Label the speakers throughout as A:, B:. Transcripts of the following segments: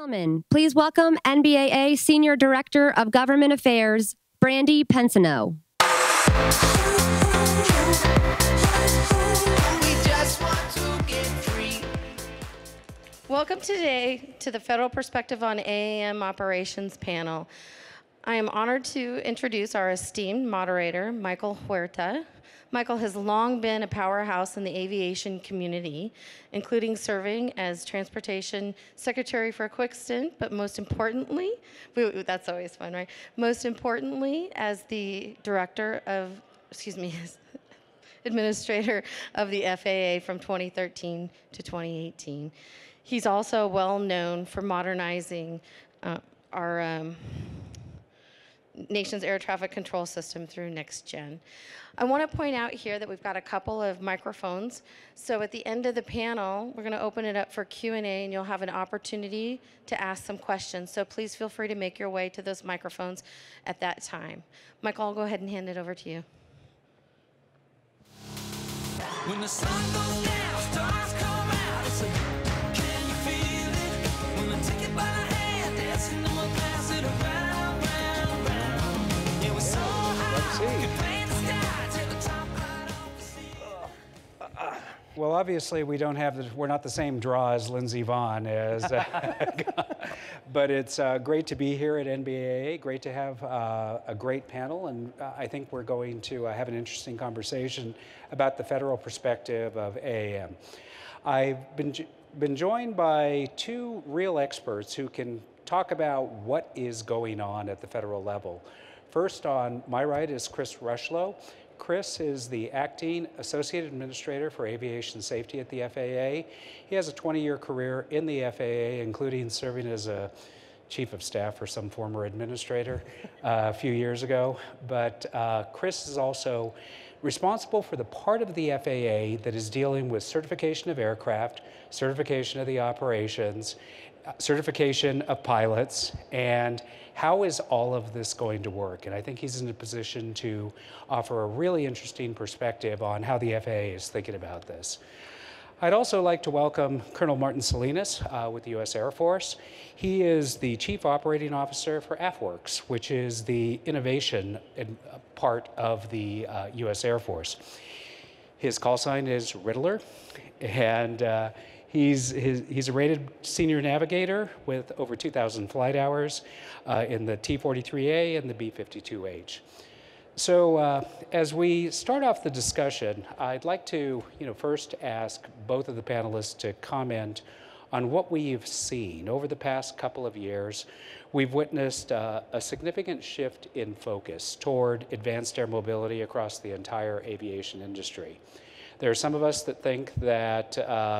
A: Gentlemen, please welcome NBAA Senior Director of Government Affairs, Brandy Pensino.
B: Welcome today to the Federal Perspective on AAM Operations panel. I am honored to introduce our esteemed moderator, Michael Huerta. Michael has long been a powerhouse in the aviation community, including serving as Transportation Secretary for a quick stint, but most importantly, that's always fun, right? Most importantly, as the Administrator of the FAA from 2013 to 2018. He's also well known for modernizing our nation's air traffic control system through NextGen. I want to point out here that we've got a couple of microphones. So at the end of the panel, we're going to open it up for Q&A, and you'll have an opportunity to ask some questions. So please feel free to make your way to those microphones at that time. Michael, I'll go ahead and hand it over to you. When the sun goes down, stars come out. It's a, can you feel it? When I take it by the hand, dancing, and we'll pass it around, round, round. Yeah, we're so high, we can play in the sky, take the top right off the sea.
C: Well, obviously, we're not the same draw as Lindsey Vonn as, but it's great to be here at NBAA. Great to have a great panel, and I think we're going to have an interesting conversation about the federal perspective of AAM. I've been joined by two real experts who can talk about what is going on at the federal level. First, on my right is Chris Rocheleau. Chris is the Acting Associate Administrator for Aviation Safety at the FAA. He has a 20-year career in the FAA, including serving as a Chief of Staff for some former administrator a few years ago. But Chris is also responsible for the part of the FAA that is dealing with certification of aircraft, certification of the operations, certification of pilots, and how is all of this going to work? And I think he's in a position to offer a really interesting perspective on how the FAA is thinking about this. I'd also like to welcome Colonel Martin Salinas with the U.S. Air Force. He is the Chief Operating Officer for AFWERX, which is the innovation part of the U.S. Air Force. His call sign is Riddler, and he's a rated senior navigator with over 2,000 flight hours in the T-43A and the B-52H. So as we start off the discussion, I'd like to first ask both of the panelists to comment on what we've seen. Over the past couple of years, we've witnessed a significant shift in focus toward advanced air mobility across the entire aviation industry. There are some of us that think that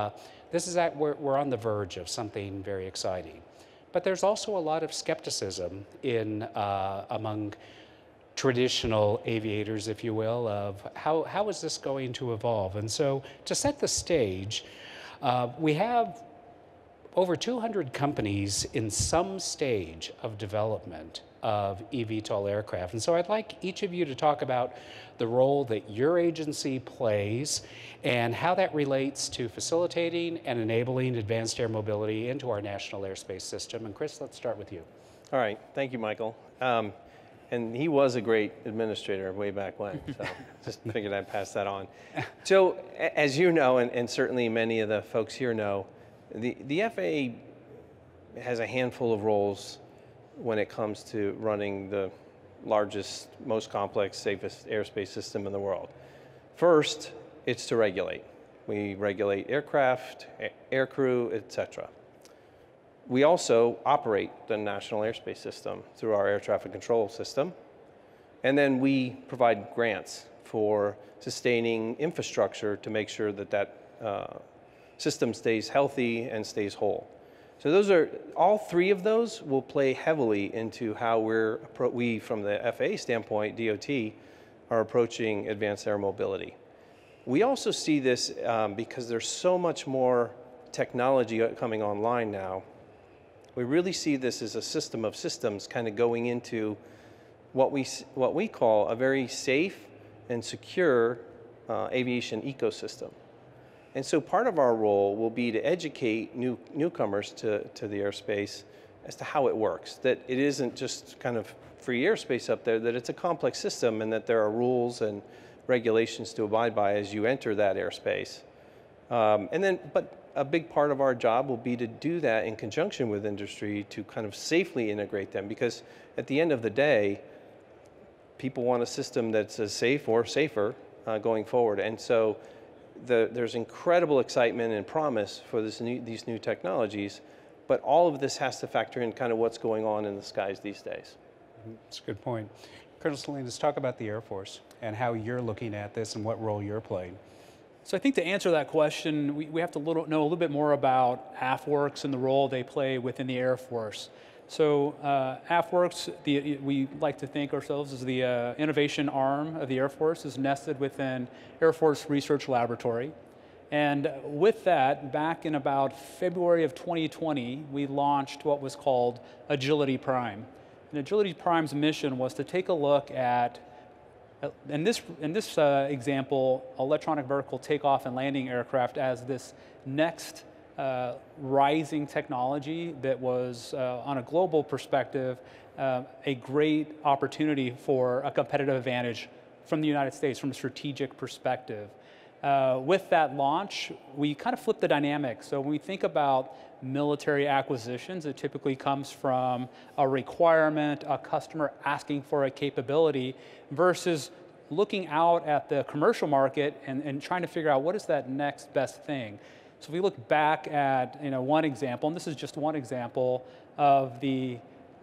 C: we're on the verge of something very exciting. But there's also a lot of skepticism among traditional aviators, if you will, of how is this going to evolve? And so to set the stage, we have over 200 companies in some stage of development of eVTOL aircraft. And so I'd like each of you to talk about the role that your agency plays and how that relates to facilitating and enabling advanced air mobility into our national airspace system. And Chris, let's start with you.
D: All right, thank you, Michael. And he was a great administrator way back when, so just figured I'd pass that on. So as you know, and certainly many of the folks here know, the FAA has a handful of roles when it comes to running the largest, most complex, safest airspace system in the world. First, it's to regulate. We regulate aircraft, aircrew, etc. We also operate the national airspace system through our air traffic control system. And then we provide grants for sustaining infrastructure to make sure that that system stays healthy and stays whole. So all three of those will play heavily into how we, from the FAA standpoint, DOT, are approaching advanced air mobility. We also see this because there's so much more technology coming online now. We really see this as a system of systems kind of going into what we call a very safe and secure aviation ecosystem. And so part of our role will be to educate newcomers to the airspace as to how it works, that it isn't just kind of free airspace up there, that it's a complex system and that there are rules and regulations to abide by as you enter that airspace. But a big part of our job will be to do that in conjunction with industry to kind of safely integrate them, because at the end of the day, people want a system that's as safe or safer going forward. And so there's incredible excitement and promise for these new technologies, but all of this has to factor in kind of what's going on in the skies these days.
C: That's a good point. Colonel Salinas, talk about the Air Force and how you're looking at this and what role you're playing.
E: So I think to answer that question, we have to know a little bit more about AFWERX and the role they play within the Air Force. So AFWERX, we like to think ourselves as the innovation arm of the Air Force, is nested within Air Force Research Laboratory. And with that, back in about February of 2020, we launched what was called Agility Prime. And Agility Prime's mission was to take a look at, in this example, electronic vertical takeoff and landing aircraft as this next rising technology that was, on a global perspective, a great opportunity for a competitive advantage from the United States from a strategic perspective. With that launch, we kind of flipped the dynamic. So when we think about military acquisitions, it typically comes from a requirement, a customer asking for a capability, versus looking out at the commercial market and trying to figure out what is that next best thing. So if we look back at one example, and this is just one example of the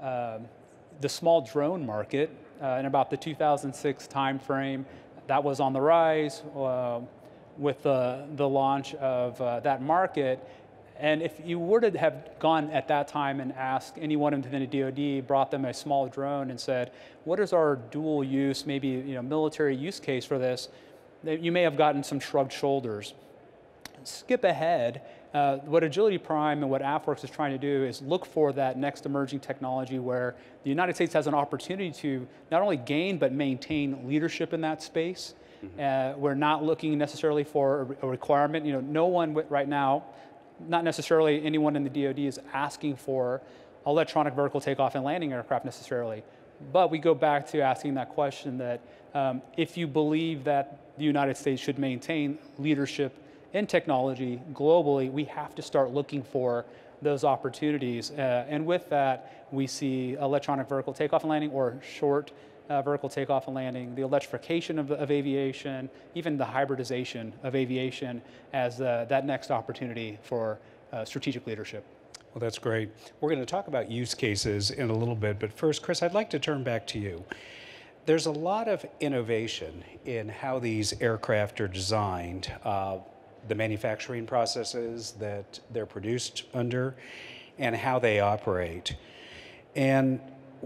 E: small drone market in about the 2006 timeframe, that was on the rise with the launch of that market. And if you were to have gone at that time and asked anyone within the DoD, brought them a small drone and said, what is our dual use, maybe military use case for this, you may have gotten some shrugged shoulders. Skip ahead, what Agility Prime and what AFWERX is trying to do is look for that next emerging technology where the United States has an opportunity to not only gain but maintain leadership in that space. We're not looking necessarily for a requirement. No one right now, not necessarily anyone in the DoD, is asking for electronic vertical takeoff and landing aircraft necessarily. But we go back to asking that question that if you believe that the United States should maintain leadership in technology globally, we have to start looking for those opportunities. And with that, we see electronic vertical takeoff and landing, or short vertical takeoff and landing, the electrification of aviation, even the hybridization of aviation as that next opportunity for strategic leadership.
C: Well, that's great. We're going to talk about use cases in a little bit, but first, Chris, I'd like to turn back to you. There's a lot of innovation in how these aircraft are designed, the manufacturing processes that they're produced under, and how they operate. And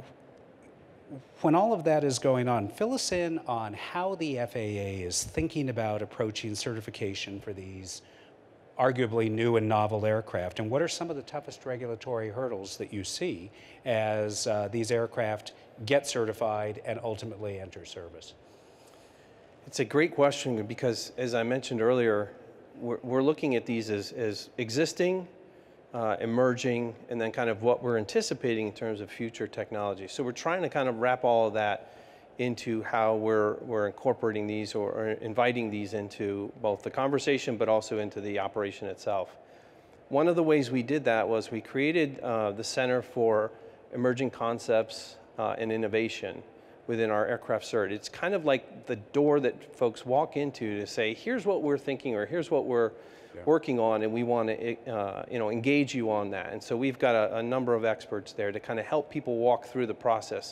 C: when all of that is going on, fill us in on how the FAA is thinking about approaching certification for these arguably new and novel aircraft, and what are some of the toughest regulatory hurdles that you see as these aircraft get certified and ultimately enter service?
D: It's a great question because, as I mentioned earlier, we're looking at these as existing, emerging, and then kind of what we're anticipating in terms of future technology. So we're trying to kind of wrap all of that into how we're incorporating these or inviting these into both the conversation but also into the operation itself. One of the ways we did that was we created the Center for Emerging Concepts and Innovation within our aircraft cert. It's kind of like the door that folks walk into to say, here's what we're thinking, or here's what we're working on, and we want to engage you on that. And so we've got a number of experts there to kind of help people walk through the process.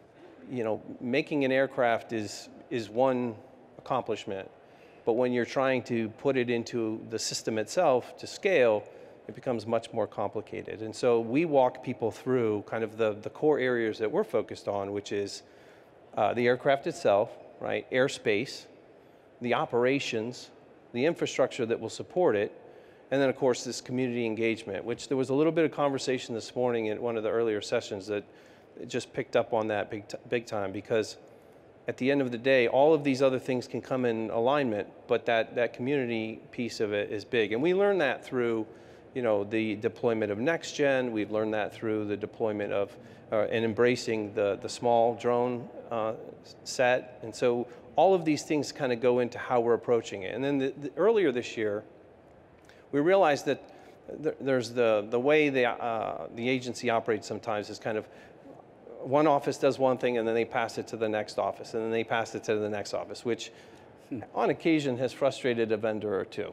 D: Making an aircraft is one accomplishment, but when you're trying to put it into the system itself to scale, it becomes much more complicated. And so we walk people through kind of the core areas that we're focused on, which is the aircraft itself, right? Airspace, the operations, the infrastructure that will support it, and then of course this community engagement, which there was a little bit of conversation this morning at one of the earlier sessions that just picked up on that big time, because at the end of the day, all of these other things can come in alignment, but that community piece of it is big. And we learned that through, the deployment of Next Gen. We've learned that through the deployment of and embracing the small drone set. And so all of these things kind of go into how we're approaching it. And then earlier this year, we realized that there's the way the agency operates sometimes is kind of one office does one thing and then they pass it to the next office and then they pass it to the next office, which on occasion has frustrated a vendor or two.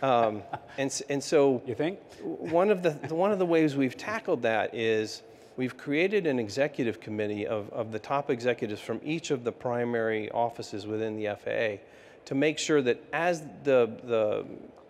D: And so
C: you think?
D: one of the ways we've tackled that is we've created an executive committee of the top executives from each of the primary offices within the FAA to make sure that as the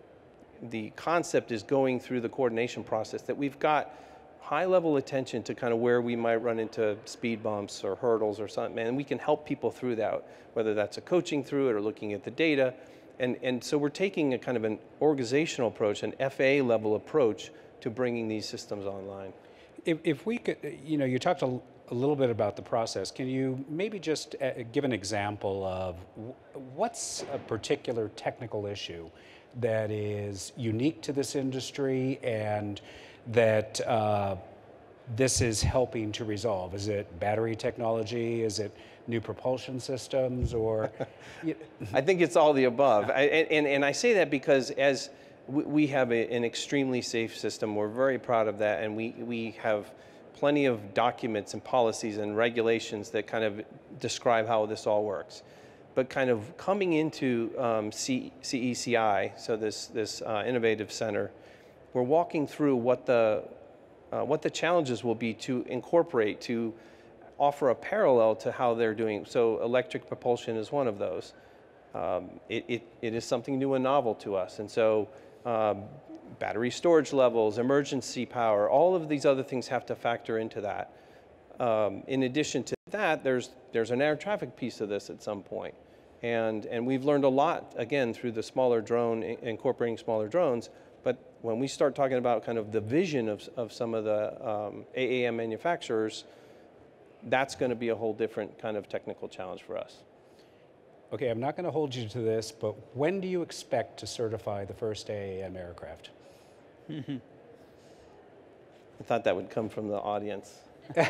D: concept is going through the coordination process, that we've got high-level attention to kind of where we might run into speed bumps or hurdles or something, and we can help people through that, whether that's a coaching through it or looking at the data. And so we're taking a kind of an organizational approach, an FAA-level approach to bringing these systems online.
C: If we could, you talked a little bit about the process. Can you maybe just give an example of what's a particular technical issue that is unique to this industry and that this is helping to resolve? Is it battery technology? Is it new propulsion systems? Or
D: I think it's all the above. And I say that because as we have an extremely safe system, we're very proud of that, and we have plenty of documents and policies and regulations that kind of describe how this all works. But kind of coming into CECI, so this innovative center, we're walking through what the challenges will be to incorporate, to offer a parallel to how they're doing. So electric propulsion is one of those. It is something new and novel to us. And so battery storage levels, emergency power, all of these other things have to factor into that. In addition to that, there's an air traffic piece of this at some point. And we've learned a lot, again, through the smaller drone, incorporating smaller drones. But when we start talking about kind of the vision of some of the AAM manufacturers, that's going to be a whole different kind of technical challenge for us.
C: Okay, I'm not going to hold you to this, but when do you expect to certify the first AAM aircraft?
D: I thought that would come from the audience.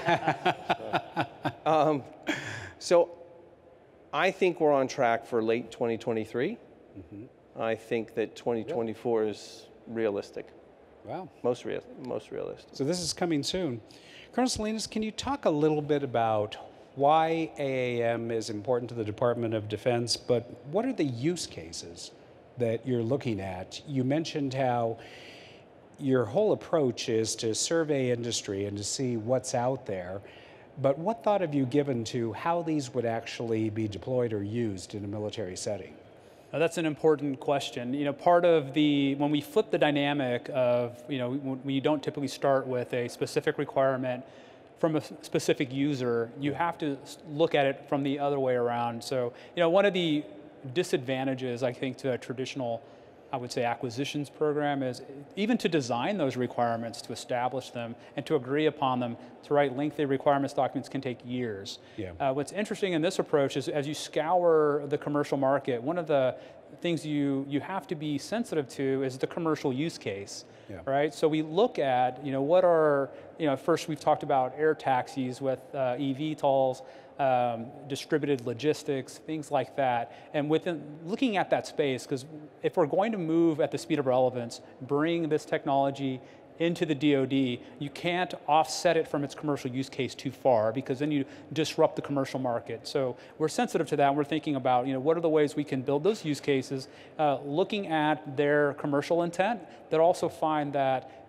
D: So I think we're on track for late 2023. Mm-hmm. I think that 2024 is realistic.
C: Wow.
D: Most realistic.
C: So this is coming soon. Colonel Salinas, can you talk a little bit about why AAM is important to the Department of Defense, but what are the use cases that you're looking at? You mentioned how your whole approach is to survey industry and to see what's out there, but what thought have you given to how these would actually be deployed or used in a military setting?
E: That's an important question. Part of when we flip the dynamic of, we don't typically start with a specific requirement from a specific user, you have to look at it from the other way around. So, one of the disadvantages, I think, to a traditional, I would say, acquisitions program is even to design those requirements, to establish them, and to agree upon them, to write lengthy requirements documents can take years. Yeah. What's interesting in this approach is as you scour the commercial market, one of the things you have to be sensitive to is the commercial use case. Yeah. Right? So we look at, what are, first we've talked about air taxis with eVTOLs, distributed logistics, things like that. And within looking at that space, because if we're going to move at the speed of relevance, bring this technology into the DoD, you can't offset it from its commercial use case too far, because then you disrupt the commercial market. So we're sensitive to that, and we're thinking about, what are the ways we can build those use cases, looking at their commercial intent, that also find that,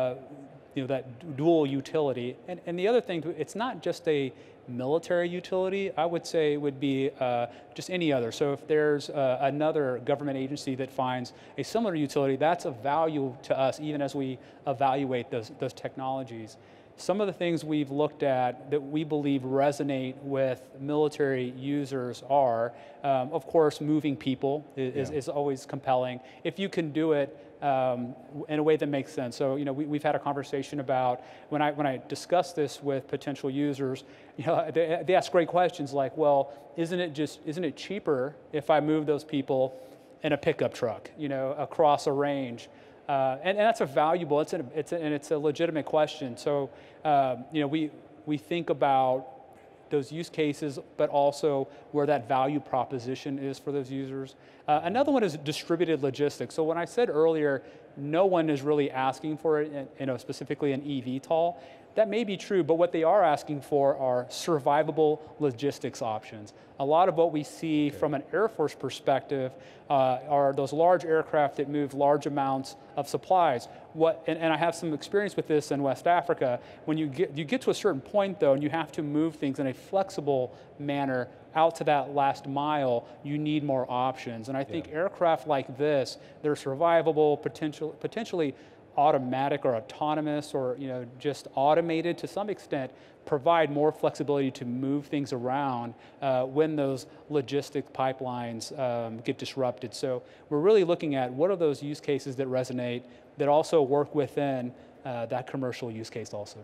E: that dual utility. And the other thing, it's not just a military utility, I would say would be just any other. So if there's another government agency that finds a similar utility, that's of value to us even as we evaluate those technologies. Some of the things we've looked at that we believe resonate with military users are, of course, moving people is always compelling. If you can do it in a way that makes sense. So, we've had a conversation about when I discuss this with potential users, they ask great questions like, well, isn't it cheaper if I move those people in a pickup truck, across a range? And that's a valuable, it's a legitimate question. So, we think about those use cases, but also where that value proposition is for those users. Another one is distributed logistics. So when I said earlier, no one is really asking for it, specifically an eVTOL, that may be true, but what they are asking for are survivable logistics options. A lot of what we see from an Air Force perspective are those large aircraft that move large amounts of supplies. And I have some experience with this in West Africa. When you get to a certain point though, and you have to move things in a flexible manner out to that last mile, you need more options. And I think aircraft like this, they're survivable, potentially automatic or autonomous, or just automated to some extent, provide more flexibility to move things around when those logistic pipelines get disrupted. So we're really looking at what are those use cases that resonate, that also work within that commercial use case also.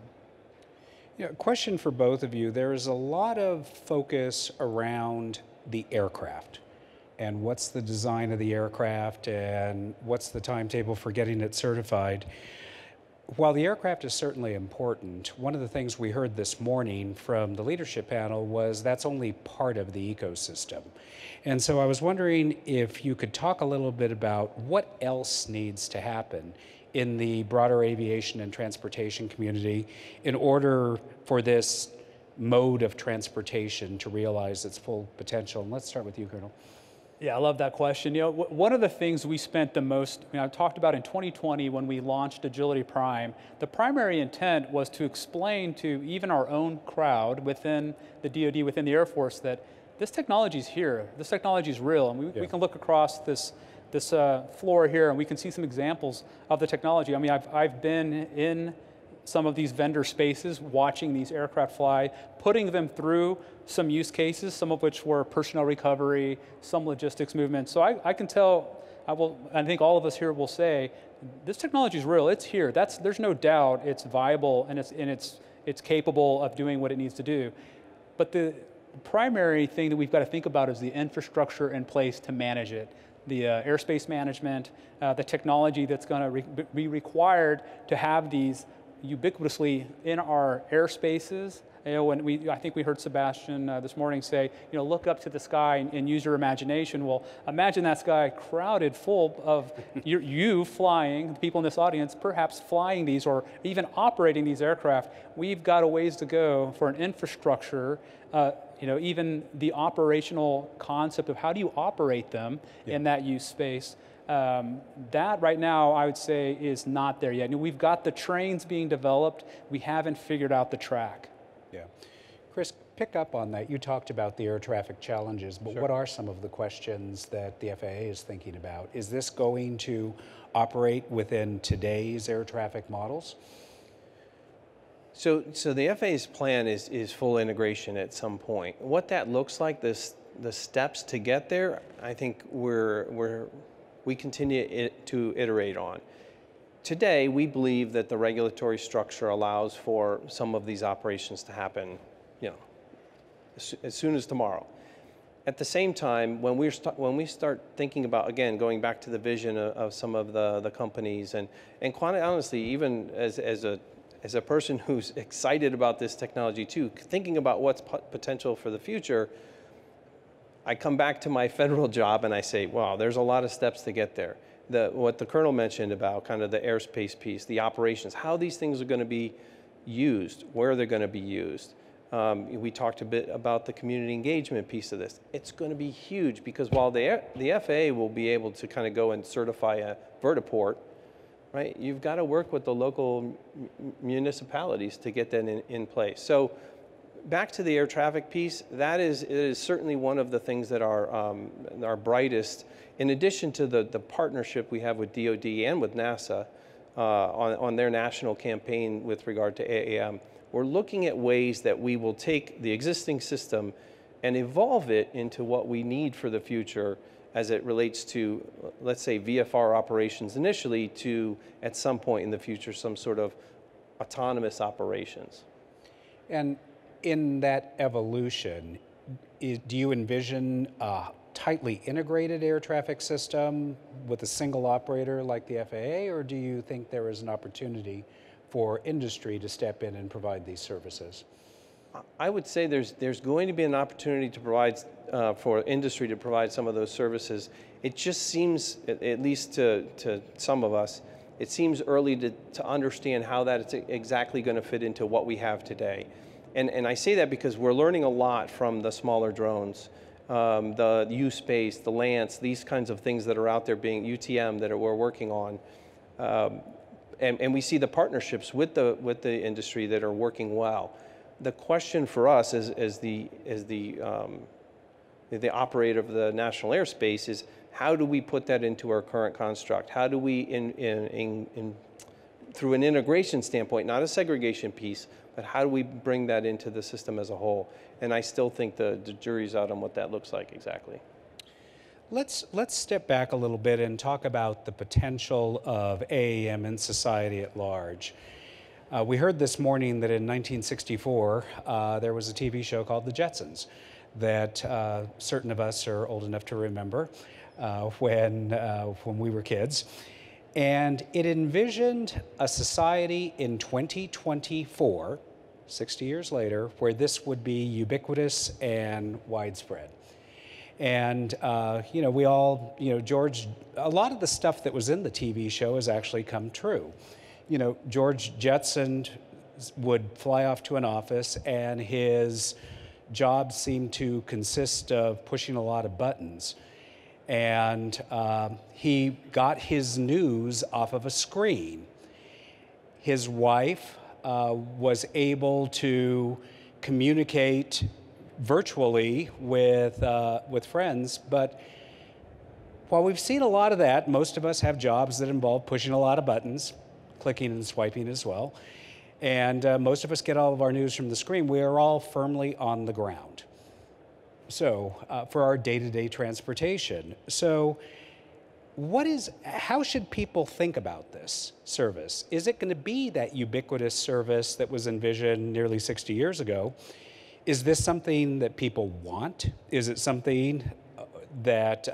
C: Yeah, question for both of you. There is a lot of focus around the aircraft and what's the design of the aircraft and what's the timetable for getting it certified. While the aircraft is certainly important, one of the things we heard this morning from the leadership panel was that's only part of the ecosystem. And so I was wondering if you could talk a little bit about what else needs to happen in the broader aviation and transportation community in order for this mode of transportation to realize its full potential. And let's start with you, Colonel.
E: Yeah, I love that question. One of the things we spent the most, I talked about in 2020 when we launched Agility Prime, the primary intent was to explain to even our own crowd within the DoD, within the Air Force, that this technology is here, this technology is real, and we can look across this floor here and we can see some examples of the technology. I mean, I've been in some of these vendor spaces, watching these aircraft fly, putting them through some use cases, some of which were personnel recovery, some logistics movement. So I can tell, I think all of us here will say, this technology is real, it's here. There's no doubt it's viable and it's capable of doing what it needs to do. But the primary thing that we've got to think about is the infrastructure in place to manage it. The airspace management, the technology that's going to be required to have these ubiquitously in our airspaces. I think we heard Sebastian this morning say, look up to the sky and use your imagination. Well, imagine that sky crowded full of you flying, the people in this audience, perhaps flying these or even operating these aircraft. We've got a ways to go for an infrastructure, even the operational concept of how do you operate them in that use space. That right now, I would say, is not there yet. We've got the trains being developed. We haven't figured out the track.
C: Yeah. Chris, pick up on that. You talked about the air traffic challenges, but what are some of the questions that the FAA is thinking about? Is this going to operate within today's air traffic models?
D: So the FAA's plan is full integration at some point. What that looks like, the steps to get there, I think we continue to iterate on. Today, we believe that the regulatory structure allows for some of these operations to happen, as soon as tomorrow. At the same time, when we start thinking about, again, going back to the vision of some of the companies, and quite honestly, even as a person who's excited about this technology too, thinking about what's potential for the future, I come back to my federal job and I say, wow, there's a lot of steps to get there. What the Colonel mentioned about kind of the airspace piece, the operations, how these things are going to be used, where they're going to be used. We talked a bit about the community engagement piece of this. It's going to be huge because while the FAA will be able to kind of go and certify a vertiport, right, you've got to work with the local municipalities to get that in place. So back to the air traffic piece, it is certainly one of the things that are brightest. In addition to the partnership we have with DoD and with NASA on their national campaign with regard to AAM, we're looking at ways that we will take the existing system and evolve it into what we need for the future as it relates to, let's say, VFR operations initially to, at some point in the future, some sort of autonomous operations.
C: And in that evolution, do you envision a tightly integrated air traffic system with a single operator like the FAA, or do you think there is an opportunity for industry to step in and provide these services?
D: I would say there's going to be an opportunity to provide, for industry to provide some of those services. It just seems, at least to some of us, it seems early to understand how that is exactly going to fit into what we have today. And I say that because we're learning a lot from the smaller drones, the U-Space, the Lance, these kinds of things that are out there being UTM that we're working on. And we see the partnerships with the industry that are working well. The question for us as the operator of the national airspace is, how do we put that into our current construct? How do we, through an integration standpoint, not a segregation piece, but how do we bring that into the system as a whole? And I still think the jury's out on what that looks like exactly.
C: Let's step back a little bit and talk about the potential of AAM in society at large. We heard this morning that in 1964, there was a TV show called The Jetsons that certain of us are old enough to remember when we were kids. And it envisioned a society in 2024, 60 years later, where this would be ubiquitous and widespread. And, you know, we all, you know, George, a lot of the stuff that was in the TV show has actually come true. You know, George Jetson would fly off to an office, and his job seemed to consist of pushing a lot of buttons. And he got his news off of a screen. His wife was able to communicate virtually with friends, but while we've seen a lot of that, most of us have jobs that involve pushing a lot of buttons, clicking and swiping as well, and most of us get all of our news from the screen. We are all firmly on the ground. So for our day-to-day transportation. So how should people think about this service? Is it going to be that ubiquitous service that was envisioned nearly 60 years ago? Is this something that people want? Is it something that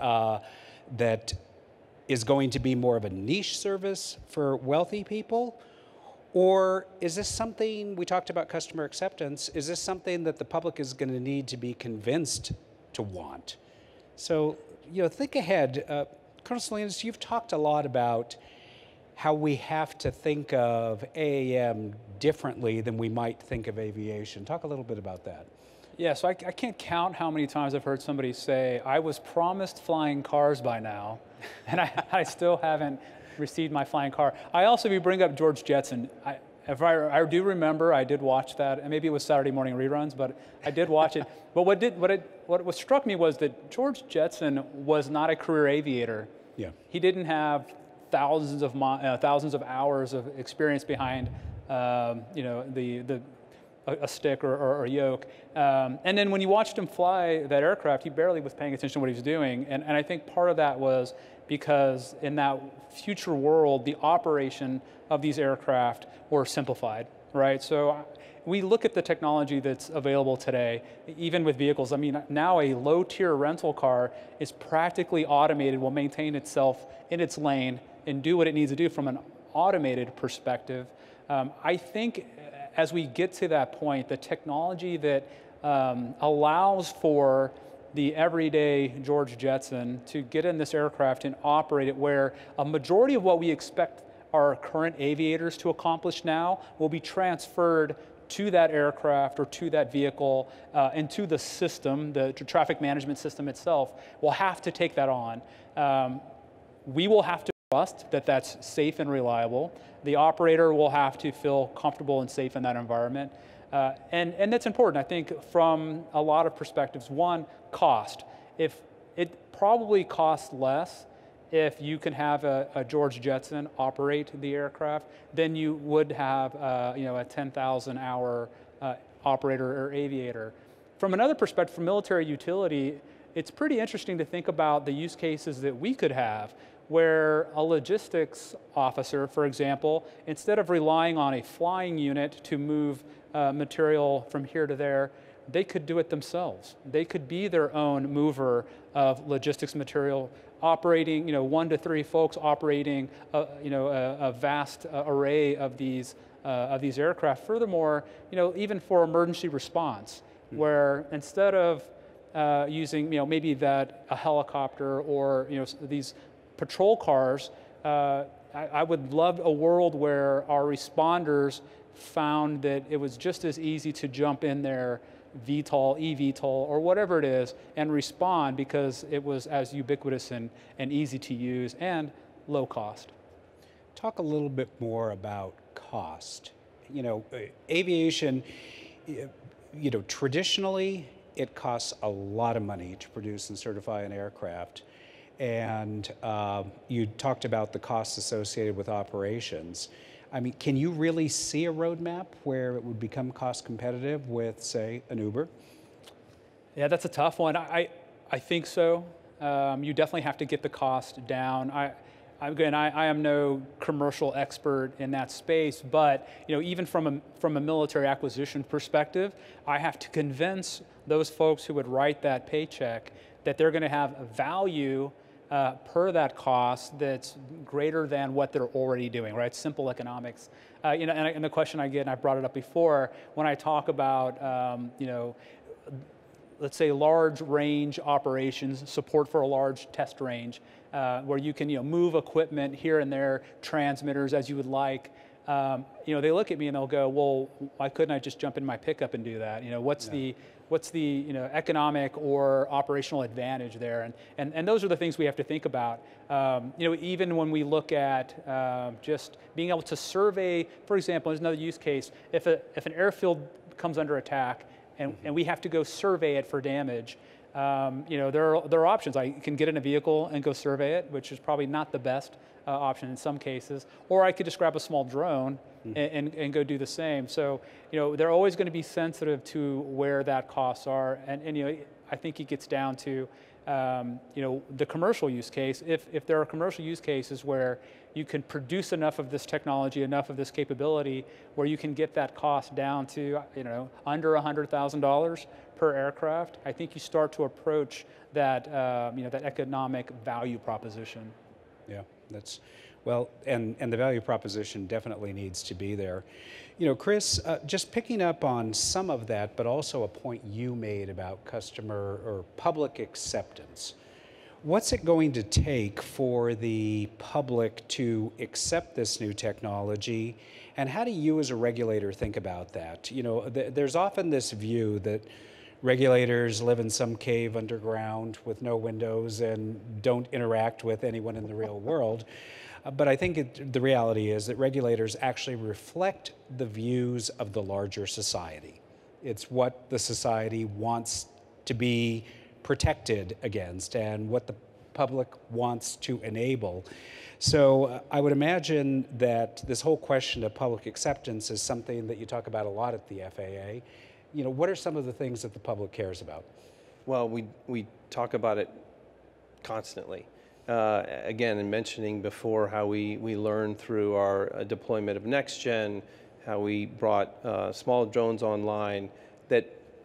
C: is going to be more of a niche service for wealthy people? Or is this something, we talked about customer acceptance, is this something that the public is going to need to be convinced to want? So, you know, think ahead. Colonel Salinas, you've talked a lot about how we have to think of AAM differently than we might think of aviation. Talk a little bit about that.
E: Yeah, so I can't count how many times I've heard somebody say, I was promised flying cars by now, and I still haven't received my flying car. I also, if you bring up George Jetson, I do remember, I did watch that, and maybe it was Saturday morning reruns, but I did watch it. But what struck me was that George Jetson was not a career aviator.
C: Yeah.
E: He didn't have thousands of hours of experience behind, you know, a stick or a yoke. And then when you watched him fly that aircraft, he barely was paying attention to what he was doing. And I think part of that was because in that future world, the operation of these aircraft were simplified, right? So we look at the technology that's available today, even with vehicles. I mean, now a low-tier rental car is practically automated, will maintain itself in its lane and do what it needs to do from an automated perspective. I think as we get to that point, the technology that allows for the everyday George Jetson to get in this aircraft and operate it, where a majority of what we expect our current aviators to accomplish now will be transferred to that aircraft or to that vehicle and to the system, the traffic management system itself, will have to take that on. We will have to trust that that's safe and reliable. The operator will have to feel comfortable and safe in that environment. And that's important, I think, from a lot of perspectives. One, cost. If it probably costs less if you can have a George Jetson operate the aircraft than you would have you know, a 10,000-hour operator or aviator. From another perspective, for military utility, it's pretty interesting to think about the use cases that we could have where a logistics officer, for example, instead of relying on a flying unit to move material from here to there, they could do it themselves. They could be their own mover of logistics material, operating, 1 to 3 folks operating, a vast array of these aircraft. Furthermore, even for emergency response, where instead of using, maybe a helicopter or these patrol cars, I would love a world where our responders found that it was just as easy to jump in their VTOL, eVTOL, or whatever it is, and respond because it was as ubiquitous and easy to use and low cost.
C: Talk a little bit more about cost. Aviation, traditionally, it costs a lot of money to produce and certify an aircraft. And you talked about the costs associated with operations. I mean, can you really see a roadmap where it would become cost competitive with, say, an Uber?
E: Yeah, that's a tough one. I think so. You definitely have to get the cost down. Again, I am no commercial expert in that space, but even from a military acquisition perspective, I have to convince those folks who would write that paycheck that they're going to have a value per that cost that's greater than what they're already doing, right? Simple economics. And the question I get, and I brought it up before, when I talk about, let's say large range operations, support for a large test range, where you can make equipment here and there, transmitters as you would like. They look at me and they'll go, well, why couldn't I just jump in my pickup and do that? What's the economic or operational advantage there? And those are the things we have to think about. Even when we look at just being able to survey, for example, there's another use case. If an airfield comes under attack and we have to go survey it for damage, there are options. I can get in a vehicle and go survey it, which is probably not the best option in some cases, or I could just grab a small drone and go do the same. So, they're always going to be sensitive to where that costs are, and I think it gets down to the commercial use case. If there are commercial use cases where you can produce enough of this technology, enough of this capability, where you can get that cost down to under $100,000 per aircraft, I think you start to approach that that economic value proposition.
C: Yeah, and the value proposition definitely needs to be there. Chris, just picking up on some of that, but also a point you made about customer or public acceptance. What's it going to take for the public to accept this new technology, and how do you as a regulator think about that? There's often this view that regulators live in some cave underground with no windows and don't interact with anyone in the real world. But I think the reality is that regulators actually reflect the views of the larger society. It's what the society wants to be protected against and what the public wants to enable. So I would imagine that this whole question of public acceptance is something that you talk about a lot at the FAA. What are some of the things that the public cares about?
D: Well, we talk about it constantly. Again, in mentioning before how we learned through our deployment of NextGen, how we brought small drones online, that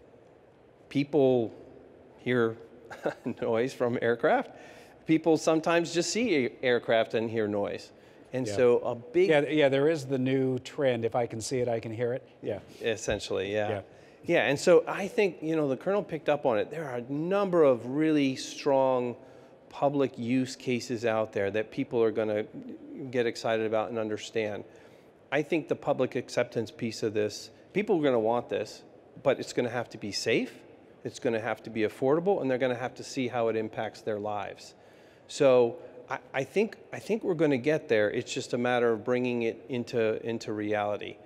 D: people hear noise from aircraft. People sometimes just see aircraft and hear noise. And so a big...
C: Yeah, there is the new trend. If I can see it, I can hear it. Yeah.
D: Essentially, yeah. Yeah, and so I think, the Colonel picked up on it. There are a number of really strong public use cases out there that people are going to get excited about and understand. I think the public acceptance piece of this, people are going to want this, but it's going to have to be safe, it's going to have to be affordable, and they're going to have to see how it impacts their lives. So I think we're going to get there. It's just a matter of bringing it into reality.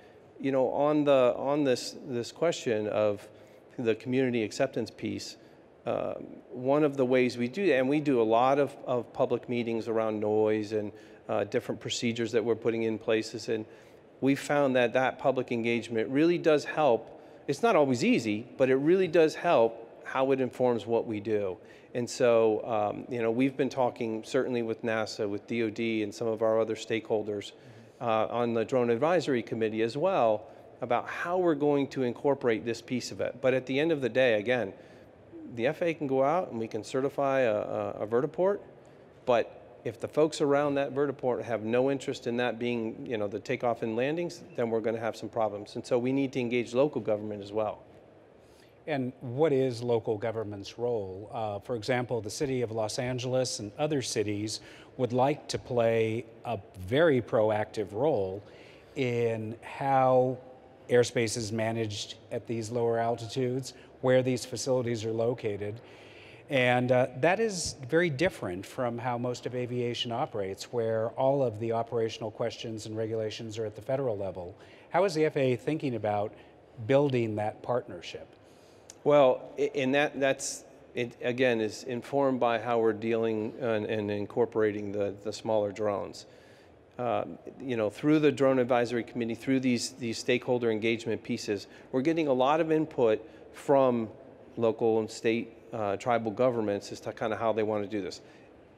D: On this question of the community acceptance piece, one of the ways we do that, and we do a lot of public meetings around noise and different procedures that we're putting in places, and we found that public engagement really does help. It's not always easy, but it really does help how it informs what we do. And so, you know, we've been talking certainly with NASA, with DoD, and some of our other stakeholders on the Drone Advisory Committee as well about how we're going to incorporate this piece of it. But at the end of the day, again, the FAA can go out and we can certify a vertiport, but if the folks around that vertiport have no interest in that being, you know, the takeoff and landings, then we're going to have some problems. And so we need to engage local government as well.
C: And what is local government's role? For example, the city of Los Angeles and other cities would like to play a very proactive role in how airspace is managed at these lower altitudes, where these facilities are located. And that is very different from how most of aviation operates, where all of the operational questions and regulations are at the federal level. How is the FAA thinking about building that partnership?
D: Well, and that's it, again, is informed by how we're dealing and incorporating the smaller drones. You know, through the Drone Advisory Committee, through these stakeholder engagement pieces, we're getting a lot of input from local and state tribal governments as to kind of how they want to do this.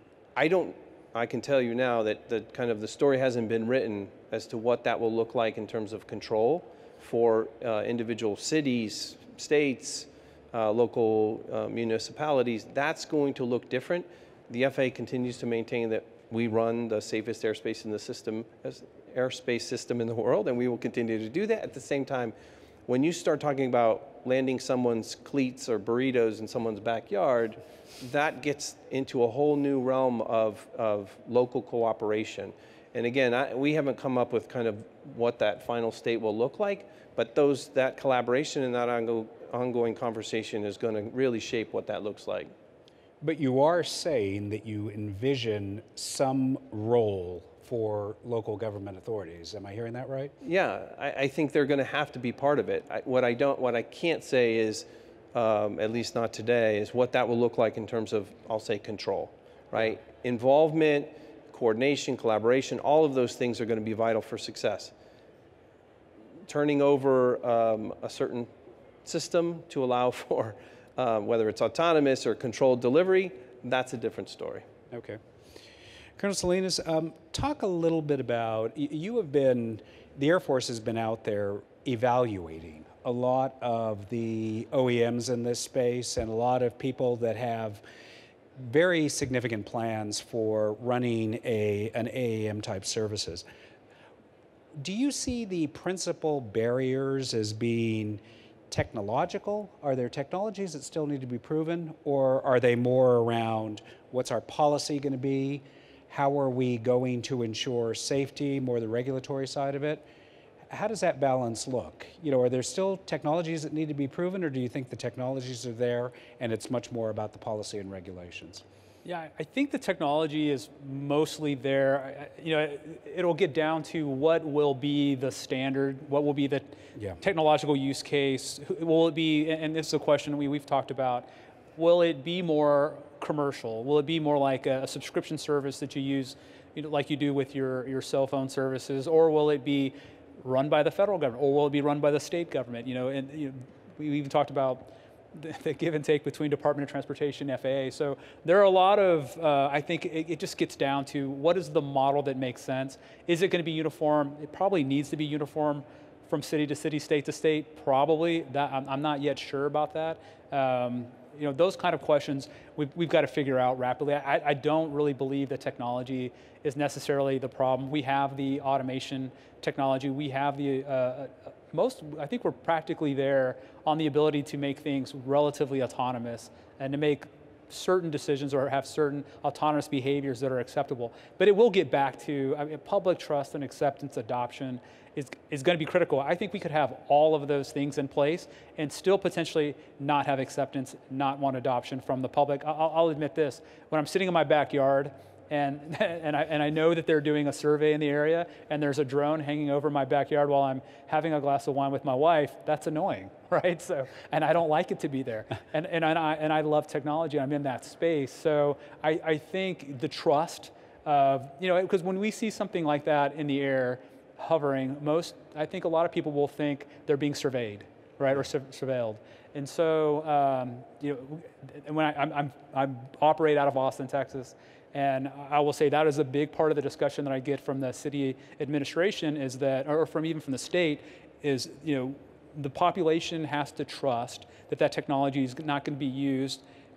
D: I can tell you now that the story hasn't been written as to what that will look like in terms of control for individual cities, states, local municipalities. That's going to look different. The FAA continues to maintain that we run the safest airspace system in the world, and we will continue to do that. At the same time, when you start talking about landing someone's cleats or burritos in someone's backyard, that gets into a whole new realm of local cooperation. And again, we haven't come up with kind of what that final state will look like, but that collaboration and that ongoing conversation is going to really shape what that looks like.
C: But you are saying that you envision some role for local government authorities. Am I hearing that right?
D: Yeah, I think they're going to have to be part of it. What I can't say is, at least not today, is what that will look like in terms of, I'll say, control, right? Involvement, coordination, collaboration, all of those things are going to be vital for success. Turning over a certain system to allow for whether it's autonomous or controlled delivery, that's a different story.
C: Okay. Colonel Salinas, talk a little bit about, the Air Force has been out there evaluating a lot of the OEMs in this space and a lot of people that have very significant plans for running an AAM type services. Do you see the principal barriers as being technological? Are there technologies that still need to be proven, or are they more around what's our policy going to be? How are we going to ensure safety, more the regulatory side of it? How does that balance look? You know, are there still technologies that need to be proven, or do you think the technologies are there and it's much more about the policy and regulations?
E: Yeah, I think the technology is mostly there. You know, it'll get down to what will be the standard, what will be the technological use case. Will it be, and this is a question we've talked about, will it be more commercial? Will it be more like a subscription service that you use, you know, like you do with your cell phone services, or will it be run by the federal government, or will it be run by the state government? You know, and we even talked about the give and take between Department of Transportation and FAA. So there are a lot of, I think it just gets down to what is the model that makes sense? Is it going to be uniform? It probably needs to be uniform from city to city, state to state, probably. I'm not yet sure about that. You know, those kind of questions we've got to figure out rapidly. I don't really believe that technology is necessarily the problem. We have the automation technology. We have the I think we're practically there on the ability to make things relatively autonomous and to make certain decisions or have certain autonomous behaviors that are acceptable. But it will get back to, I mean, public trust and acceptance adoption is going to be critical. I think we could have all of those things in place and still potentially not have acceptance, not want adoption from the public. I'll admit this, when I'm sitting in my backyard and I know that they're doing a survey in the area and there's a drone hanging over my backyard while I'm having a glass of wine with my wife, that's annoying, right? So, and I don't like it to be there. And I love technology, I'm in that space. So I think the trust of, you know, because when we see something like that in the air hovering, I think a lot of people will think they're being surveyed, right, or surveilled. And so, you know, and when I operate out of Austin, Texas, and I will say that is a big part of the discussion that I get from the city administration is that, or from even from the state, is, you know, the population has to trust that that technology is not going to be used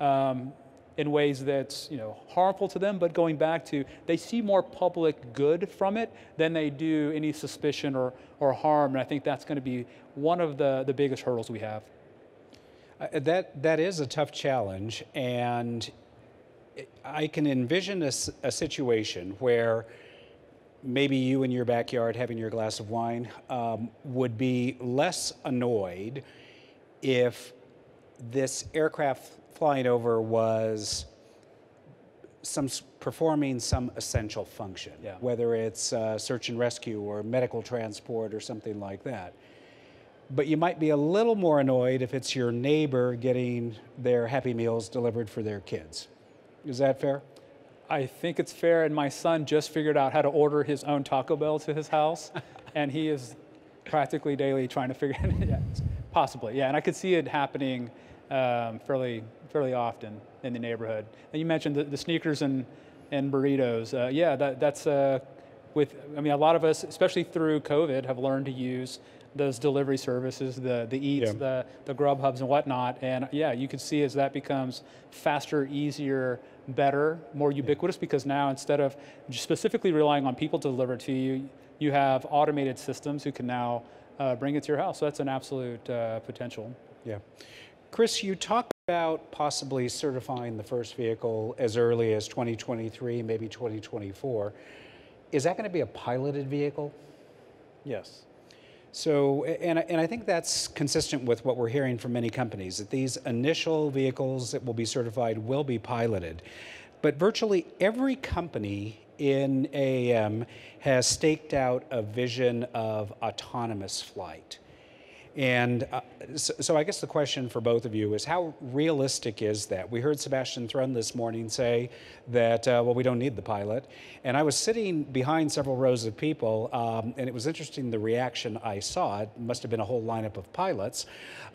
E: in ways that's, you know, harmful to them, but going back to, they see more public good from it than they do any suspicion or harm, and I think that's going to be one of the biggest hurdles we have.
C: That is a tough challenge, and I can envision a situation where maybe you in your backyard having your glass of wine would be less annoyed if this aircraft flying over was performing some essential function, whether it's search and rescue or medical transport or something like that. But you might be a little more annoyed if it's your neighbor getting their Happy Meals delivered for their kids. Is that fair?
E: I think it's fair, and my son just figured out how to order his own Taco Bell to his house, and he is practically daily trying to figure it out. Possibly, yeah, and I could see it happening fairly often in the neighborhood. And you mentioned the sneakers and burritos. Yeah, that's with, I mean, a lot of us, especially through COVID, have learned to use those delivery services, the Eats, the Grubhubs and whatnot. And yeah, you can see as that becomes faster, easier, better, more ubiquitous, because now instead of specifically relying on people to deliver to you, you have automated systems who can now bring it to your house. So that's an absolute potential.
C: Yeah. Chris, you talked about possibly certifying the first vehicle as early as 2023, maybe 2024. Is that going to be a piloted vehicle?
D: Yes.
C: So, and I think that's consistent with what we're hearing from many companies, that these initial vehicles that will be certified will be piloted. But virtually every company in AAM has staked out a vision of autonomous flight. And so I guess the question for both of you is, how realistic is that? We heard Sebastian Thrun this morning say that, well, we don't need the pilot. And I was sitting behind several rows of people, and it was interesting the reaction I saw. It must have been a whole lineup of pilots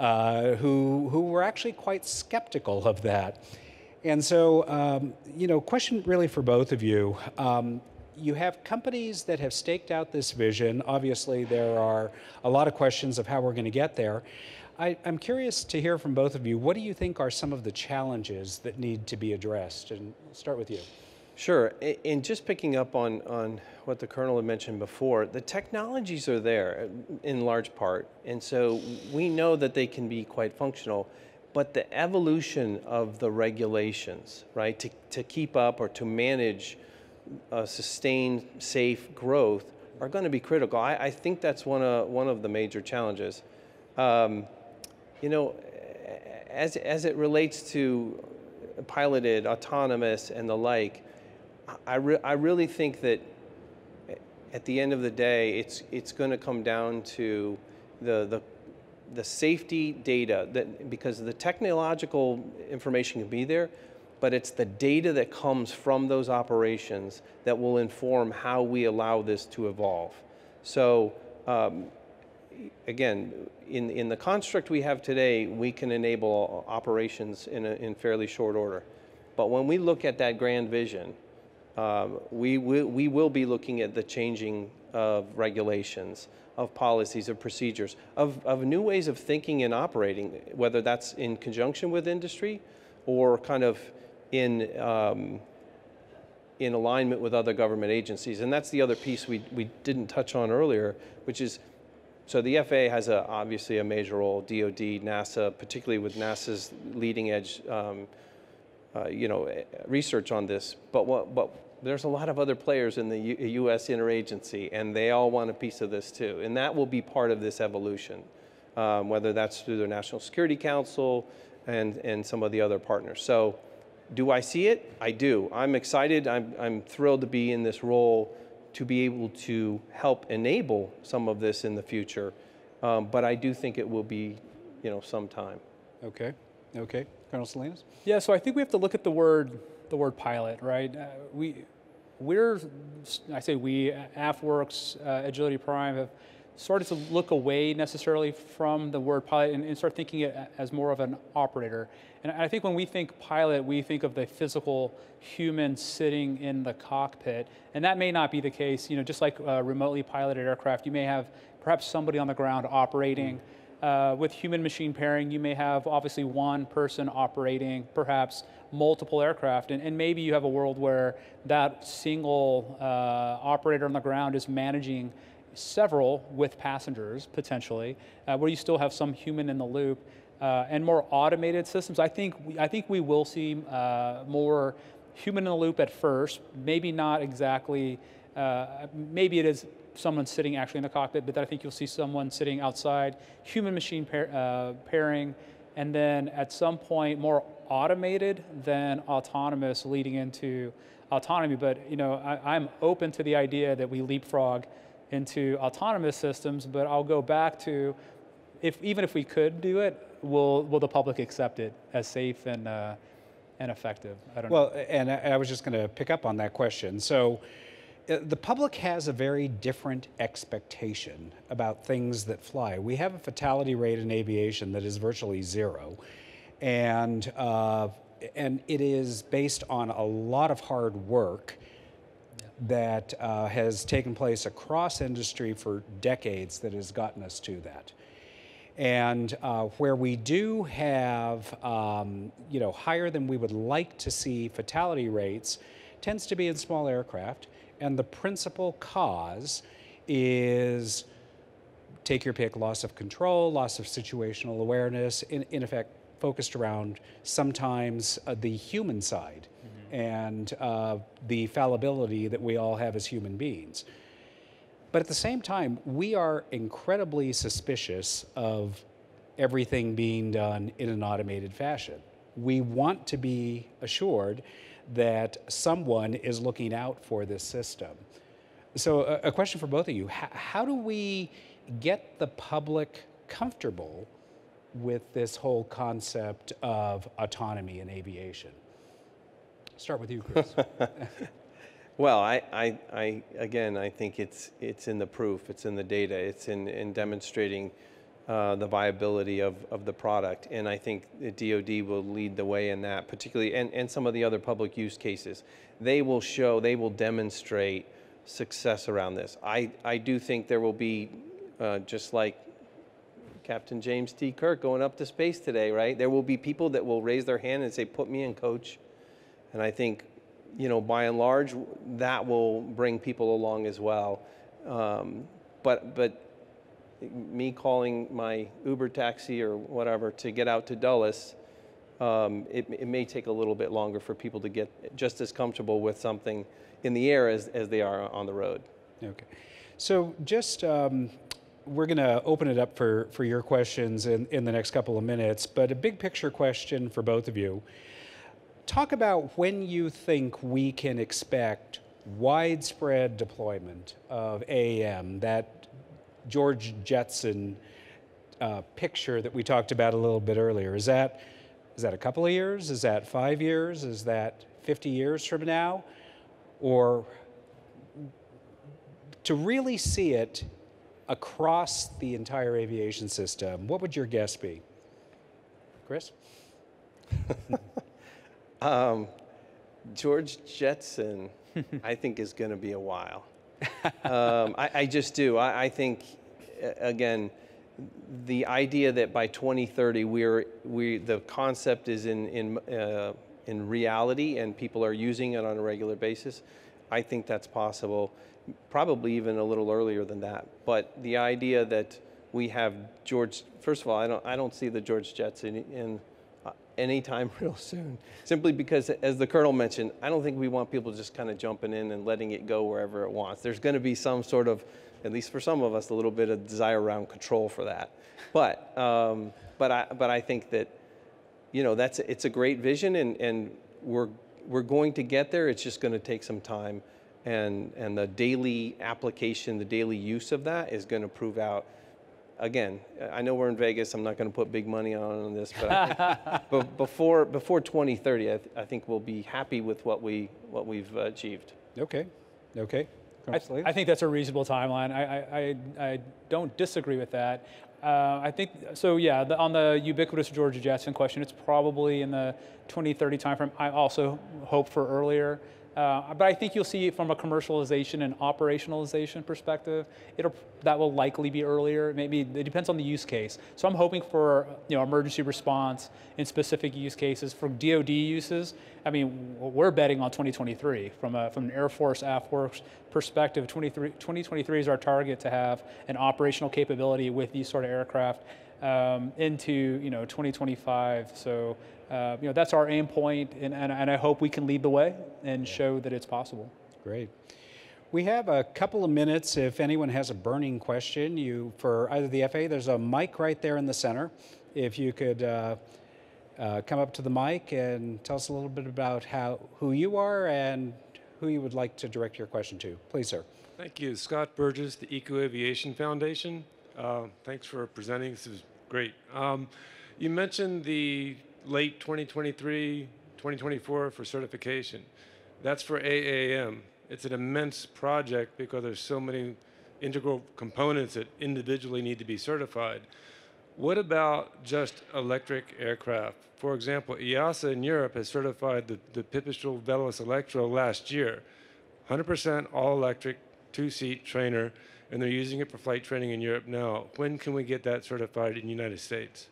C: who were actually quite skeptical of that. And so, you know, question really for both of you. You have companies that have staked out this vision. Obviously, there are a lot of questions of how we're going to get there. I'm curious to hear from both of you. What do you think are some of the challenges that need to be addressed? And I'll start with you.
D: Sure. And just picking up on what the Colonel had mentioned before, the technologies are there in large part. And so we know that they can be quite functional. But the evolution of the regulations, right, to keep up or to manage sustained, safe growth are going to be critical. I think that's one of the major challenges. You know, as it relates to piloted, autonomous, and the like, I really think that at the end of the day, it's going to come down to the safety data, because the technological information can be there, but it's the data that comes from those operations that will inform how we allow this to evolve. So again, in the construct we have today, we can enable operations in fairly short order. But when we look at that grand vision, we will be looking at the changing of regulations, of policies, of procedures, of new ways of thinking and operating, whether that's in conjunction with industry or kind of in alignment with other government agencies. And that's the other piece we didn't touch on earlier, which is, so the FAA has obviously a major role, DoD, NASA, particularly with NASA's leading edge you know, research on this, but there's a lot of other players in the U.S. interagency, and they all want a piece of this too, and that will be part of this evolution, whether that's through the National Security Council and some of the other partners. So do I see it? I do. I'm excited. I'm thrilled to be in this role to be able to help enable some of this in the future, but I do think it will be, you know, some time.
C: Okay. Okay. Colonel Salinas?
E: Yeah, so I think we have to look at the word pilot, right? I say we, AFWorks, Agility Prime have started to look away necessarily from the word pilot and start thinking it as more of an operator. And I think when we think pilot, we think of the physical human sitting in the cockpit, and that may not be the case. Just like remotely piloted aircraft, you may have perhaps somebody on the ground operating. With human-machine pairing, you may have obviously one person operating perhaps multiple aircraft, and maybe you have a world where that single operator on the ground is managing several with passengers, potentially, where you still have some human in the loop, and more automated systems. I think we will see more human in the loop at first, maybe not exactly, maybe it is someone sitting actually in the cockpit, but I think you'll see someone sitting outside, human-machine pairing, and then at some point more automated than autonomous, leading into autonomy. But I'm open to the idea that we leapfrog into autonomous systems, but I'll go back to, even if we could do it, will the public accept it as safe and effective? I don't know.
C: Well, and I was just going to pick up on that question. So the public has a very different expectation about things that fly. We have a fatality rate in aviation that is virtually zero, and it is based on a lot of hard work that has taken place across industry for decades that has gotten us to that. And where we do have, higher than we would like to see fatality rates, tends to be in small aircraft. And the principal cause is, take your pick, loss of control, loss of situational awareness, in effect focused around sometimes the human side and the fallibility that we all have as human beings. But at the same time, we are incredibly suspicious of everything being done in an automated fashion. We want to be assured that someone is looking out for this system. So a question for both of you. How do we get the public comfortable with this whole concept of autonomy in aviation? Start with you, Chris.
D: Well, I think it's in the proof, it's in the data, it's in demonstrating the viability of the product, and I think the DoD will lead the way in that, particularly, and some of the other public use cases. They will demonstrate success around this. I do think there will be, just like Captain James T. Kirk going up to space today, right? There will be people that will raise their hand and say, "Put me in, coach," and I think, by and large, that will bring people along as well. But me calling my Uber taxi or whatever to get out to Dulles, it may take a little bit longer for people to get just as comfortable with something in the air as they are on the road.
C: Okay. So just, we're going to open it up for your questions in the next couple of minutes, but a big picture question for both of you. Talk about when you think we can expect widespread deployment of AAM, that George Jetson picture that we talked about a little bit earlier. Is that a couple of years? Is that 5 years? Is that 50 years from now? Or to really see it across the entire aviation system, what would your guess be? Chris?
D: George Jetson, I think, is going to be a while. I just do. I think, again, the idea that by 2030 the concept is in reality and people are using it on a regular basis, I think that's possible. Probably even a little earlier than that. But the idea that we have George, first of all, I don't see the George Jetson in anytime real soon, simply because, as the Colonel mentioned, I don't think we want people just kind of jumping in and letting it go wherever it wants. There's going to be some sort of, at least for some of us, a little bit of desire around control for that. But I think that, it's a great vision, and we're going to get there. It's just going to take some time, and the daily application, the daily use of that is going to prove out. Again, I know we're in Vegas. I'm not going to put big money on this, but before 2030, I think we'll be happy with what we've achieved.
C: Okay.
E: I think that's a reasonable timeline. I don't disagree with that. I think, so yeah, on the ubiquitous Georgia Jetson question, it's probably in the 2030 timeframe. I also hope for earlier. But I think you'll see from a commercialization and operationalization perspective, that will likely be earlier. Maybe it depends on the use case. So I'm hoping for emergency response in specific use cases. For DoD uses, I mean, we're betting on 2023 from an Air Force AFWERX perspective. 2023 is our target to have an operational capability with these sort of aircraft into 2025. So. That's our aim point, and I hope we can lead the way and show that it's possible.
C: Great. We have a couple of minutes if anyone has a burning question. For either the FAA, there's a mic right there in the center. If you could come up to the mic and tell us a little bit about who you are and who you would like to direct your question to. Please, sir.
F: Thank you. Scott Burgess, the Eco Aviation Foundation. Thanks for presenting. This is great. You mentioned the late 2023, 2024 for certification. That's for AAM. It's an immense project because there's so many integral components that individually need to be certified. What about just electric aircraft? For example, EASA in Europe has certified the Pipistrel Veloce Electro last year. 100% all electric, 2-seat trainer, and they're using it for flight training in Europe now. When can we get that certified in the United States?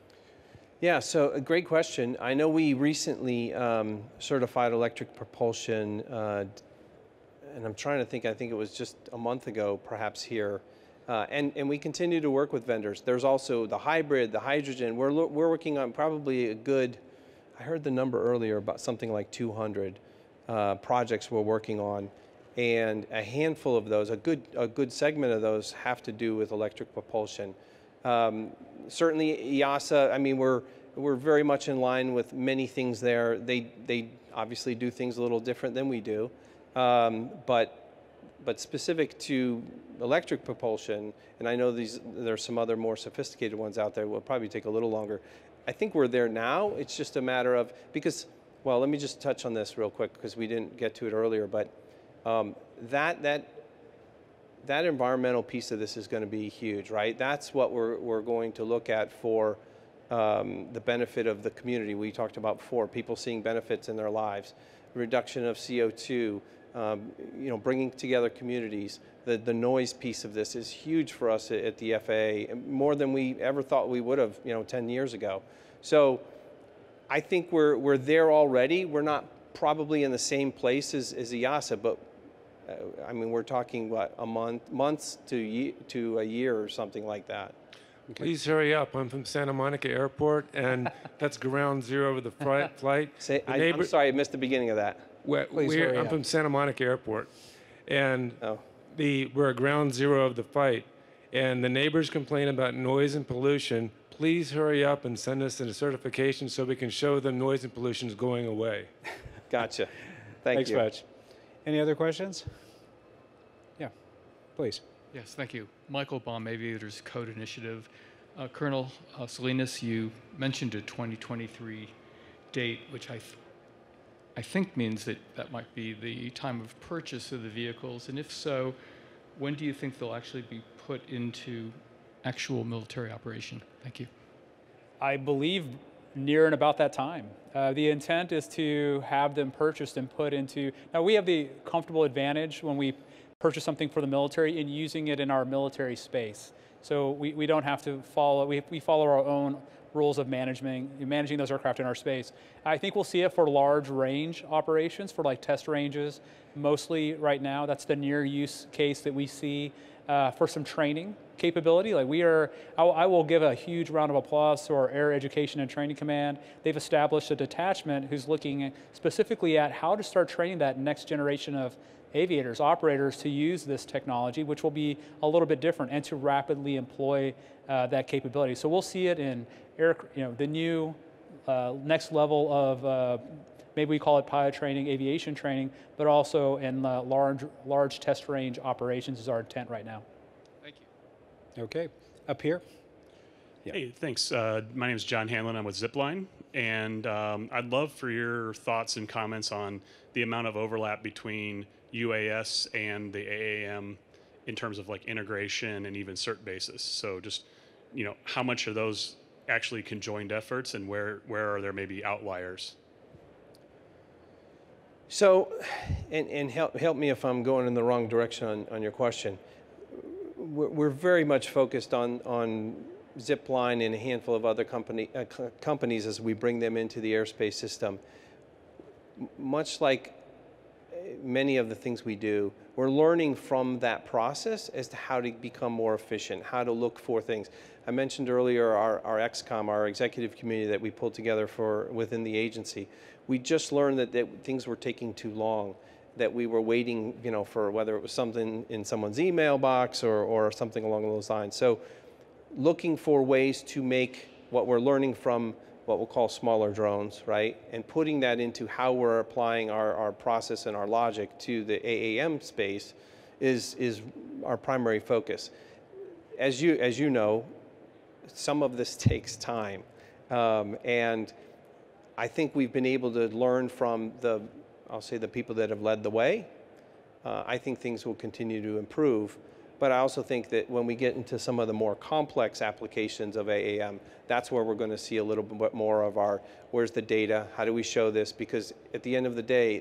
D: Yeah, so a great question. I know we recently certified electric propulsion, and I'm trying to think, I think it was just a month ago, perhaps here. And we continue to work with vendors. There's also the hybrid, the hydrogen. We're working on probably a good, I heard the number earlier, about something like 200 projects we're working on. And a handful of those, a good segment of those have to do with electric propulsion. Certainly EASA, I mean, we're very much in line with many things there. They obviously do things a little different than we do. But specific to electric propulsion, and I know there's some other more sophisticated ones out there, will probably take a little longer. I think we're there now. It's just a matter of, well, let me just touch on this real quick because we didn't get to it earlier, but that environmental piece of this is going to be huge, right? That's what we're going to look at for the benefit of the community. We talked about before, people seeing benefits in their lives, reduction of CO2, bringing together communities. The noise piece of this is huge for us at the FAA, more than we ever thought we would have, 10 years ago. So I think we're there already. We're not probably in the same place as EASA, but I mean, we're talking, what, months to a year or something like that.
F: Okay. Please hurry up. I'm from Santa Monica Airport, and that's ground zero of the flight.
D: I'm sorry, I missed the beginning of that.
F: I'm from Santa Monica Airport, and we're at ground zero of the flight, and the neighbors complain about noise and pollution. Please hurry up and send us a certification so we can show them noise and pollution is going away.
D: Gotcha. Thanks
C: you. Thanks much. Any other questions? Yeah, please.
G: Yes, thank you. Michael Baum, Aviators Code Initiative. Colonel Salinas, you mentioned a 2023 date, which I think means that might be the time of purchase of the vehicles. And if so, when do you think they'll actually be put into actual military operation? Thank you.
E: I believe near and about that time. The intent is to have them purchased and put into, now we have the comfortable advantage when we purchase something for the military in using it in our military space. So we don't have to follow, we follow our own rules of managing those aircraft in our space. I think we'll see it for large range operations, for like test ranges, mostly right now. That's the near use case that we see for some training capability. Like I will give a huge round of applause to our Air Education and Training Command. They've established a detachment who's looking specifically at how to start training that next generation of aviators, operators to use this technology, which will be a little bit different, and to rapidly employ that capability. So we'll see it in the new next level of maybe we call it pilot training, aviation training, but also in large test range operations is our intent right now.
G: Thank you.
C: Okay, up here.
H: Yeah. Hey, thanks. My name is John Hanlon. I'm with Zipline, and I'd love for your thoughts and comments on the amount of overlap between UAS and the AAM in terms of like integration and even cert basis. So just, how much are those actually conjoined efforts, and where are there maybe outliers?
D: So, and help me if I'm going in the wrong direction on your question. We're very much focused on Zipline and a handful of other companies as we bring them into the airspace system. Much like many of the things we do, we're learning from that process as to how to become more efficient, how to look for things. I mentioned earlier our XCOM, our executive committee that we pulled together within the agency. We just learned that things were taking too long, that we were waiting, for whether it was something in someone's email box or something along those lines. So looking for ways to make what we're learning from what we'll call smaller drones, right? And putting that into how we're applying our process and our logic to the AAM space is our primary focus. As you know, some of this takes time. And I think we've been able to learn from I'll say the people that have led the way. I think things will continue to improve. But I also think that when we get into some of the more complex applications of AAM, that's where we're going to see a little bit more of where's the data, how do we show this? Because at the end of the day,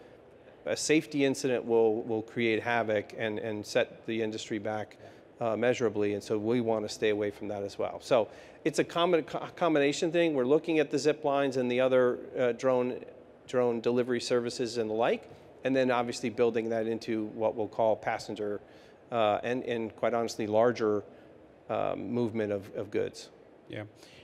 D: a safety incident will create havoc and set the industry back measurably, and so we want to stay away from that as well. So it's a combination thing. We're looking at the zip lines and the other drone delivery services and the like, and then obviously building that into what we'll call passenger and quite honestly, larger movement of goods.
H: Yeah.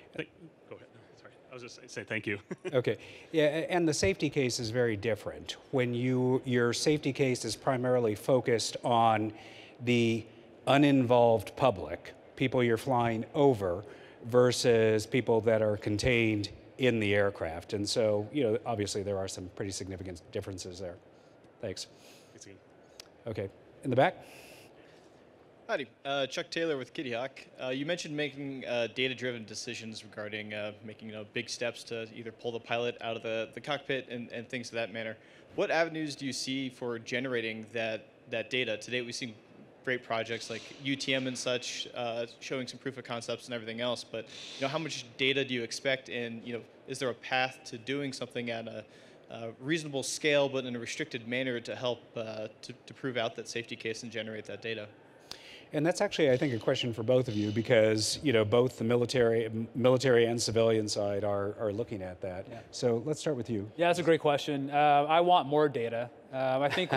H: Go ahead. Sorry, I was just saying thank you.
C: Okay. Yeah, and the safety case is very different. When your safety case is primarily focused on the uninvolved public, people you're flying over, versus people that are contained in the aircraft. And so, obviously there are some pretty significant differences there. Thanks.
H: Thanks again.
C: Okay. In the back?
I: Howdy, Chuck Taylor with Kitty Hawk. You mentioned making data-driven decisions regarding making big steps to either pull the pilot out of the cockpit and things of that manner. What avenues do you see for generating that data? Today we've seen great projects like UTM and such, showing some proof of concepts and everything else. But how much data do you expect? And is there a path to doing something at a reasonable scale, but in a restricted manner to help to prove out that safety case and generate that data?
C: And that's actually, I think, a question for both of you, because both the military and civilian side are looking at that. Yeah. So let's start with you.
E: Yeah, that's a great question. I want more data. I think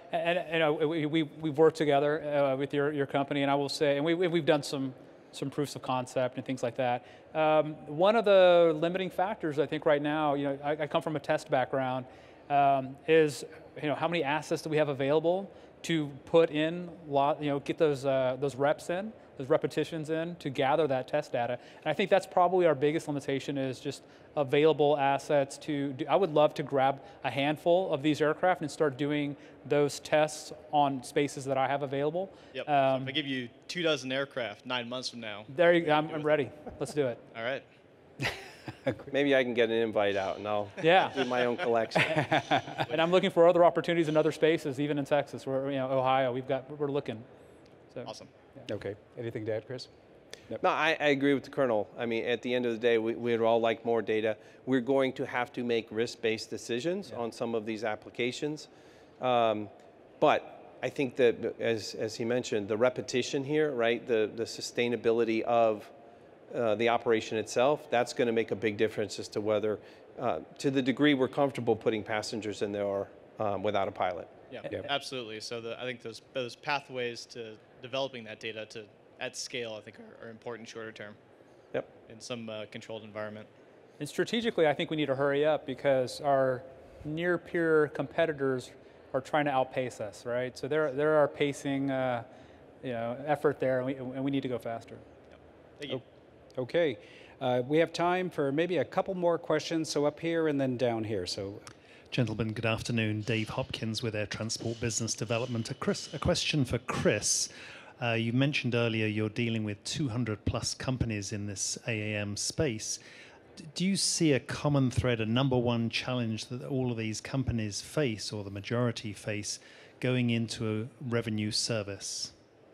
E: we've worked together with your company, and I will say, and we've done some proofs of concept and things like that. One of the limiting factors, I think, right now, I come from a test background, is how many assets do we have available to put in, get those reps in, those repetitions in, to gather that test data. And I think that's probably our biggest limitation, is just available assets to do. I would love to grab a handful of these aircraft and start doing those tests on spaces that I have available.
I: Yep. So if I give you 24 aircraft 9 months from now.
E: There you go. I'm ready. Let's do it.
I: All right.
D: Maybe I can get an invite out and I'll do my own collection.
E: And I'm looking for other opportunities in other spaces, even in Texas, where Ohio, we're looking. So,
I: awesome.
E: Yeah.
C: Okay. Anything to add, Chris?
D: No, I agree with the Colonel. I mean, at the end of the day, we'd all like more data. We're going to have to make risk-based decisions on some of these applications. But I think that, as he mentioned, the repetition here, right, the sustainability of the operation itself, that's going to make a big difference as to whether, to the degree we're comfortable putting passengers in there without a pilot.
I: Yeah, absolutely. So I think those pathways to developing that data at scale, I think, are important shorter term.
D: Yep.
I: In some controlled environment.
E: And strategically, I think we need to hurry up, because our near-peer competitors are trying to outpace us, right? So there are pacing, effort there, and we need to go faster.
I: Yep. Thank you.
C: Okay. We have time for maybe a couple more questions. So up here and then down here. So,
J: gentlemen, good afternoon. Dave Hopkins with Air Transport Business Development. A question for Chris. You mentioned earlier you're dealing with 200 plus companies in this AAM space. Do you see a common thread, a number one challenge that all of these companies face, or the majority face, going into a revenue service?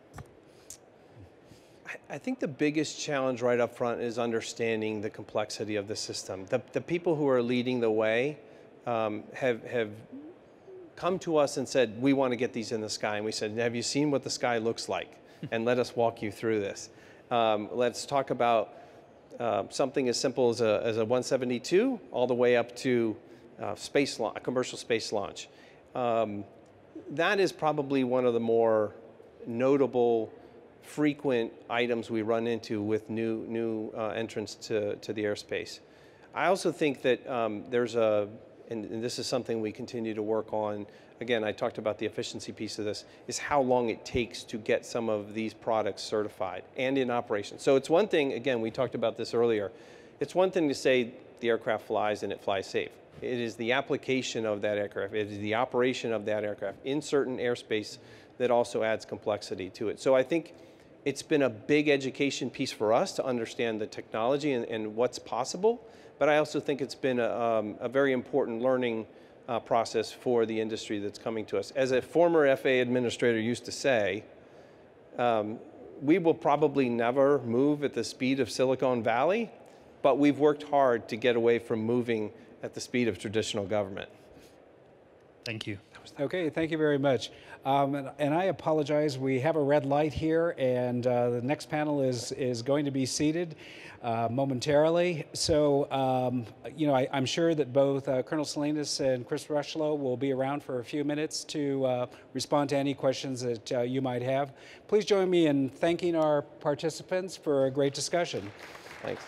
D: I think the biggest challenge right up front is understanding the complexity of the system. The people who are leading the way have come to us and said, we want to get these in the sky. And we said, have you seen what the sky looks like? And let us walk you through this. Let's talk about something as simple as a 172 all the way up to a commercial space launch. That is probably one of the more notable, frequent items we run into with new entrants to the airspace. I also think that there's and this is something we continue to work on. Again, I talked about the efficiency piece of this, is how long it takes to get some of these products certified and in operation. So it's one thing, again, we talked about this earlier, it's one thing to say the aircraft flies and it flies safe. It is the application of that aircraft, it is the operation of that aircraft in certain airspace that also adds complexity to it. So I think it's been a big education piece for us to understand the technology and what's possible, but I also think it's been a very important learning process for the industry that's coming to us. As a former FAA administrator used to say, we will probably never move at the speed of Silicon Valley, but we've worked hard to get away from moving at the speed of traditional government.
J: Thank you.
C: Okay, thank you very much. And I apologize, we have a red light here, and the next panel is going to be seated momentarily. So, you know, I'm sure that both Colonel Salinas and Chris Rocheleau will be around for a few minutes to respond to any questions that you might have. Please join me in thanking our participants for a great discussion.
D: Thanks.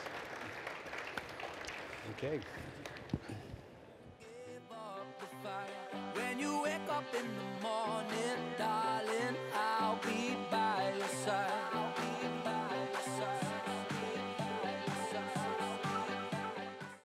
C: Okay.
K: When you wake up in the morning, darling,